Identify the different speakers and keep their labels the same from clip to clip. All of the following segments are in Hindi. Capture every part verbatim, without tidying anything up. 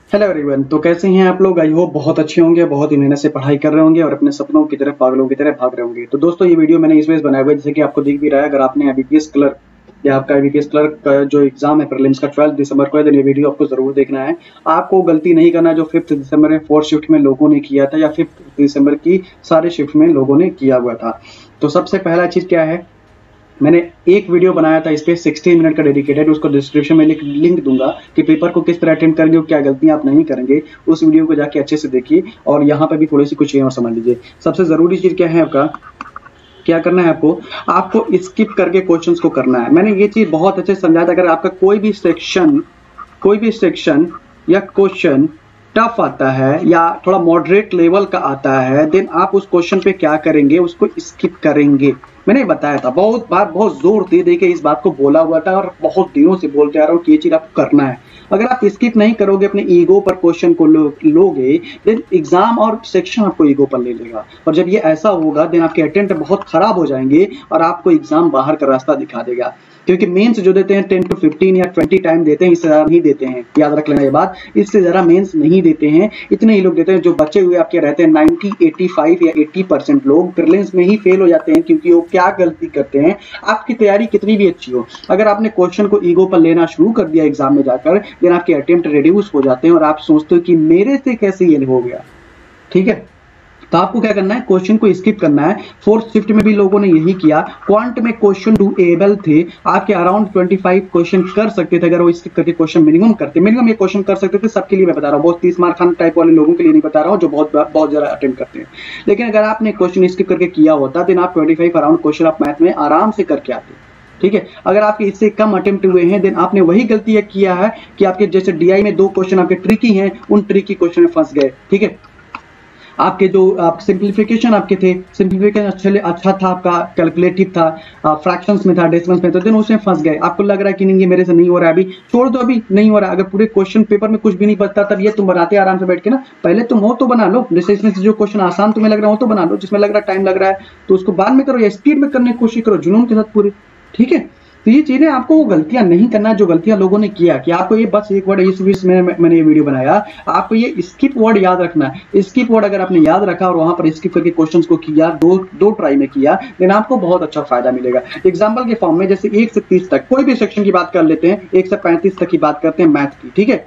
Speaker 1: Hello everyone. तो कैसे हैं आप लोग? आई होप बहुत अच्छे होंगे, बहुत ही मेहनत से पढ़ाई कर रहे होंगे और अपने सपनों की तरफ पागलों की तरह भाग रहे होंगे। तो दोस्तों, ये वीडियो मैंने इस वजह से बनाया हुआ है, जैसे कि आपको दिख भी रहा है, अगर आपने आईबीपीएस क्लर्क या आपका आईबीपीएस क्लर्क का जो एग्जाम है प्रीलिम्स का ट्वेल्थ दिसंबर को है, तो ये वीडियो आपको जरूर देखना है। आपको गलती नहीं करना जो फिफ्थ दिसंबर में फोर्थ शिफ्ट में लोगों ने किया था या फिफ्थ दिसंबर की सारे शिफ्ट में लोगों ने किया हुआ था। तो सबसे पहला चीज क्या है, मैंने एक वीडियो बनाया था इस पे सोलह मिनट का डेडिकेटेड, उसको डिस्क्रिप्शन में लिंक लिंक दूंगा कि पेपर को किस तरह अटेम्प्ट करेंगे और क्या गलतियां आप नहीं करेंगे। उस वीडियो को जाके अच्छे से देखिए और यहाँ पे भी थोड़ी सी कुछ चीजें और समझ लीजिए। सबसे जरूरी चीज क्या है आपका, क्या करना है आपको आपको स्किप करके क्वेश्चंस को करना है। मैंने ये चीज बहुत अच्छे से समझाया था। अगर आपका कोई भी सेक्शन कोई भी सेक्शन या क्वेश्चन टफ आता है या थोड़ा मॉडरेट लेवल का आता है, देन आप उस क्वेश्चन पे क्या करेंगे, उसको स्किप करेंगे। मैंने बताया था बहुत बार, बहुत जोर दे दे के इस बात को बोला हुआ था और बहुत दिनों से बोलते आ रहा हूँ कि ये चीज आपको करना है। अगर आप स्किप नहीं करोगे, अपने ईगो पर क्वेश्चन को लो, लोगे, देन एग्जाम और सेक्शन आपको ईगो पर ले लेगा। और जब ये ऐसा होगा, देन आपके अटेम्प्ट बहुत खराब हो जाएंगे और आपको एग्जाम बाहर का रास्ता दिखा देगा। क्योंकि मेंस जो देते हैं टेन टू फिफ्टीन या ट्वेंटी टाइम देते हैं, इससे ज्यादा नहीं देते हैं। याद रख लेना ये बात, इससे ज्यादा मेंस नहीं देते हैं। इतने ही लोग देते हैं। जो बचे हुए आपके रहते हैं नाइंटी, एटी फाइव या अस्सी परसेंट लोग प्रीलिम्स में ही फेल हो जाते हैं। क्योंकि वो क्या गलती करते हैं, आपकी तैयारी कितनी भी अच्छी हो, अगर आपने क्वेश्चन को ईगो पर लेना शुरू कर दिया एग्जाम में जाकर, देन आपके अटेम्प्ट रिड्यूस हो जाते हैं और आप सोचते हो कि मेरे से कैसे ये हो गया। ठीक है, तो आपको क्या करना है, क्वेश्चन को स्किप करना है। फोर्थ शिफ्ट में भी लोगों ने यही किया। क्वांट में क्वेश्चन डूएबल थे, आपके अराउंड पच्चीस क्वेश्चन कर सकते थे अगर वो स्किप करके क्वेश्चन मिनिमम करते। मिनिमम ये क्वेश्चन कर सकते थे, सबके लिए मैं बता रहा हूँ, बहुत तीस मार्क खान टाइप वाले लोगों के लिए नहीं बता रहा हूँ जो बहुत बहुत ज्यादा अटेम्प्ट करते हैं। लेकिन अगर आपने क्वेश्चन स्किप करके किया होता, देन आप पच्चीस अराउंड क्वेश्चन आप मैथ में आराम से करके आते। ठीक है, अगर आपके इससे कम अटेम्प्ट हुए हैं, देन आपने वही गलती किया है कि आपके जैसे डीआई में दो क्वेश्चन आपके ट्रिकी हैं, उन ट्रिकी क्वेश्चन में फंस गए। ठीक है, आपके जो आप सिंप्लीफिकेशन आपके थे, सिंप्लीफिकेशन अच्छे अच्छा था, आपका कैलकुलेटिव था, फ्रैक्शंस में था, डेसिमल्स में था, देन उसमें फंस गए। आपको लग रहा है कि नहीं ये मेरे से नहीं हो रहा है, अभी छोड़ दो, अभी नहीं हो रहा। अगर पूरे क्वेश्चन पेपर में कुछ भी नहीं बचता, तब ये तुम बनाते आराम से बैठ के ना, पहले तुम हो तो बना लो। जैसे इसमें से जो क्वेश्चन आसान तुम्हें लग रहा हो तो बना लो, जिसमें लग रहा है टाइम लग रहा है तो उसको बाद में करो या स्पीड में करने की कोशिश करो, जुनून के साथ पूरे। ठीक है, तो ये चीजें आपको वो गलतियां नहीं करना जो गलतियां लोगों ने किया। कि आपको ये बस एक वर्ड, इस बीच में मैंने ये वीडियो बनाया, आपको ये स्किप वर्ड याद रखना है। स्किप वर्ड अगर आपने याद रखा और वहां पर स्किप करके क्वेश्चंस को किया, दो दो ट्राई में किया, देन आपको बहुत अच्छा फायदा मिलेगा। एग्जांपल के फॉर्म में जैसे एक से तीस तक कोई भी सेक्शन की बात कर लेते हैं, एक से पैंतीस तक की बात करते हैं मैथ की। ठीक है,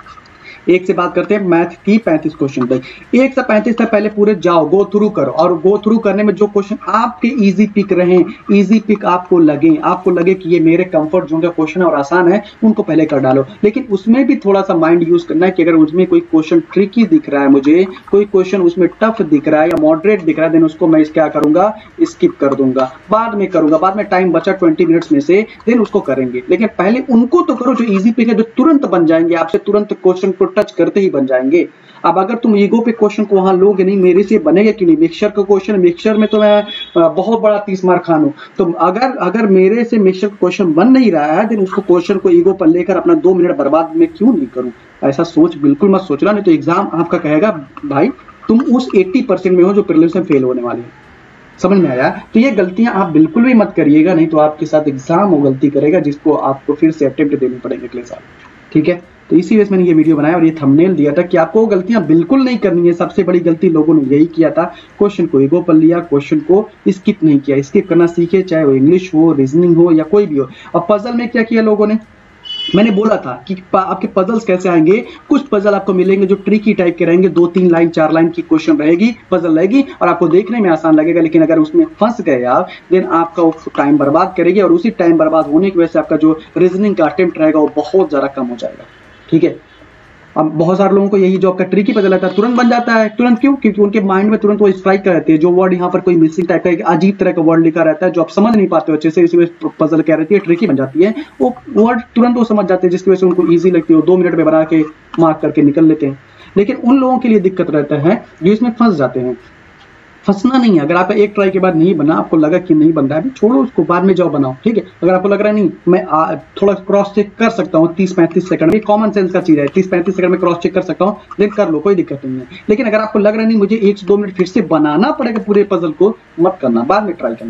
Speaker 1: एक से बात करते हैं मैथ की पैंतीस क्वेश्चन तक। एक से पैंतीस तक पहले पूरे जाओ, गो थ्रू करो, और गो थ्रू करने में जो क्वेश्चन आपके इजी पिक रहे, इजी पिक आपको लगे, आपको लगे कि ये मेरे कंफर्ट जोन का क्वेश्चन है और आसान है, उनको पहले कर डालो। लेकिन उसमें भी थोड़ा सा माइंड यूज करना है कि अगर उसमें कोई क्वेश्चन ट्रिकी दिख रहा है, मुझे कोई क्वेश्चन उसमें टफ दिख रहा है या मॉडरेट दिख रहा है, देन उसको मैं क्या करूंगा, स्किप कर दूंगा, बाद में करूंगा, बाद में टाइम बचा ट्वेंटी मिनट्स में से, देन उसको करेंगे। लेकिन पहले उनको तो करो जो इजी पिक है, जो तुरंत बन जाएंगे, आपसे तुरंत क्वेश्चन को टच करते ही बन जाएंगे। अब अगर तुम ईगो पे क्वेश्चन को वहां लोगे नहीं, मेरे से बनेगा कि नहीं, मिक्सचर का क्वेश्चन, मिक्सचर में तो मैं बहुत बड़ा तीस मार्क खान हूं, तो अगर अगर मेरे से मिक्सचर क्वेश्चन बन नहीं रहा है, देन उसको क्वेश्चन को ईगो पर लेकर अपना दो मिनट बर्बाद में क्यों नहीं करूं। ऐसा सोच बिल्कुल मत सोचना, नहीं तो एग्जाम आपका कहेगा भाई तुम उस अस्सी परसेंट में हो जो प्रीलिम्स में फेल होने वाले हैं। समझ में आया? तो ये गलतियां आप बिल्कुल भी मत करिएगा, नहीं तो आपके साथ एग्जाम वो गलती करेगा जिसको आपको फिर से अटेम्प्ट देने पड़ेंगे अगले साल। ठीक है, तो इसी वजह से मैंने ये वीडियो बनाया और ये थंबनेल दिया था कि आपको गलतियां बिल्कुल नहीं करनी है। सबसे बड़ी गलती लोगों ने यही किया था, क्वेश्चन को ईगो पर लिया, क्वेश्चन को स्किप नहीं किया। स्किप करना सीखे, चाहे वो इंग्लिश हो, रीजनिंग हो या कोई भी हो। और पजल में क्या किया लोगों ने, मैंने बोला था कि आपके पजल्स कैसे आएंगे। कुछ पजल आपको मिलेंगे जो ट्रिकी टाइप के रहेंगे, दो तीन लाइन चार लाइन की क्वेश्चन रहेगी, पजल रहेगी और आपको देखने में आसान लगेगा, लेकिन अगर उसमें फंस गए आप, देन आपका वो टाइम बर्बाद करेगी और उसी टाइम बर्बाद होने की वजह से आपका जो रीजनिंग का अटेम्प्ट रहेगा वो बहुत ज्यादा कम हो जाएगा। ठीक है, अब बहुत सारे लोगों को यही जो आपका ट्रिकी पता लगता है तुरंत बन जाता है। तुरंत क्यों? क्योंकि उनके माइंड में तुरंत वो स्ट्राइक कर रहती है, जो वर्ड यहाँ पर कोई मिसिंग टाइप का एक अजीब तरह का वर्ड लिखा रहता है जो आप समझ नहीं पाते हो अच्छे से, इसी वजह पजल क्या रहती है, ट्रिकी बन जाती है। वो वर्ड तुरंत वो समझ जाते हैं जिसकी वजह से उनको ईजी लगती है, वो दो मिनट में बना के मार्क करके निकल लेते हैं। लेकिन उन लोगों के लिए दिक्कत रहता है जो इसमें फंस जाते हैं। फंसना नहीं है। अगर आपका एक ट्राई के बाद नहीं बना, आपको लगा कि नहीं बन रहा है, छोड़ो उसको, बाद में जाओ बनाओ। ठीक है, अगर आपको लग रहा है नहीं मैं आ, थोड़ा क्रॉस चेक कर सकता हूँ तीस पैंतीस सेकंड में, कॉमन सेंस का चीज है, तीस पैंतीस सेकंड में क्रॉस चेक कर सकता हूँ, देन कर लो, कोई दिक्कत नहीं है। लेकिन अगर आपको लग रहा है नहीं मुझे एक से दो मिनट फिर से बनाना पड़ेगा पूरे पजल को, मत करना, बाद में ट्राई करना।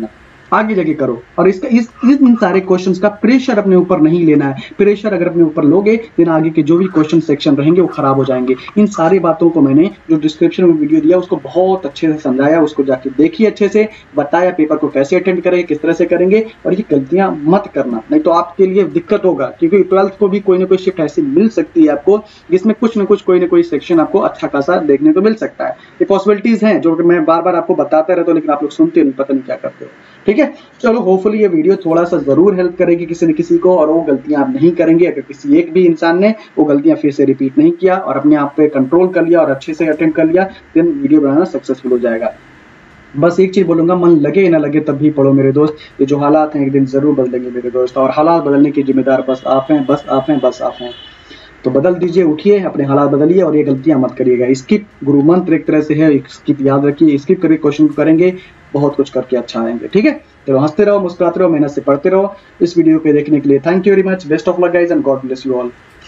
Speaker 1: आगे जाके करो। और इसका इस इन सारे क्वेश्चंस का प्रेशर अपने ऊपर नहीं लेना है। प्रेशर अगर अपने ऊपर लोगे देन आगे के जो भी क्वेश्चन सेक्शन रहेंगे वो खराब हो जाएंगे। इन सारी बातों को मैंने जो डिस्क्रिप्शन में वीडियो दिया उसको बहुत अच्छे से समझाया, उसको जाके देखिए, अच्छे से बताया पेपर को कैसे अटेंड करेंगे, किस तरह से करेंगे, और ये गलतियां मत करना, नहीं तो आपके लिए दिक्कत होगा। क्योंकि ट्वेल्थ को भी कोई ना कोई शिफ्ट ऐसी मिल सकती है आपको जिसमें कुछ ना कुछ कोई ना कोई सेक्शन आपको अच्छा खासा देखने को मिल सकता है। ये पॉसिबिलिटीज हैं जो मैं बार बार आपको बताता रहता हूँ, लेकिन आप लोग सुनते नहीं, पता नहीं क्या करते हो। ठीक है, चलो होपफुली ये वीडियो थोड़ा सा जरूर हेल्प करेगी किसी न किसी को, और वो गलतियां आप नहीं करेंगे। अगर किसी एक भी इंसान ने वो गलतियां फिर से रिपीट नहीं किया और अपने आप पे कंट्रोल कर लिया और अच्छे से अटेंड कर लिया, देन वीडियो बनाना सक्सेसफुल हो जाएगा। बस एक चीज बोलूंगा, मन लगे ना लगे तब भी पढ़ो मेरे दोस्त। ये जो हालात हैं एक दिन जरूर बदलेंगे मेरे दोस्त, और हालात बदलने के जिम्मेदार बस आप हैं, बस आप हैं, बस आप हैं। तो बदल दीजिए, उठिए, अपने हालात बदलिए और ये गलतियां मत करिएगा। स्किप गुरु मंत्र एक तरह से है, स्किप याद रखिए, स्किप करके क्वेश्चन करेंगे, बहुत कुछ करके अच्छा आएंगे। ठीक है, तो हंसते रहो, मुस्कुराते रहो, मेहनत से पढ़ते रहो। इस वीडियो को देखने के लिए thank you very much, best of luck guys and God bless you all.